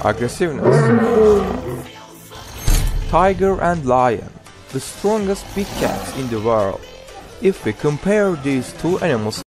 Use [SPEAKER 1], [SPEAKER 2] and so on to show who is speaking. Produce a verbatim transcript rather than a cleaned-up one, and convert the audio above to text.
[SPEAKER 1] aggressiveness. Tiger and lion, the strongest big cats in the world. If we compare these two animals